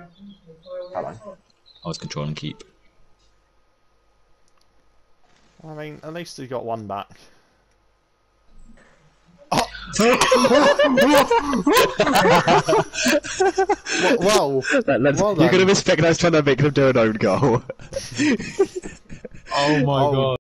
Hello. I was controlling keep. I mean, at least he got one back. Well, you could have expected us trying to make them do an own goal. Oh my god.